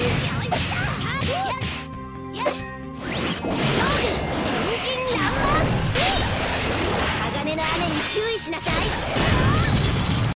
っしゃ天神爛漫。鋼の雨に注意しなさい。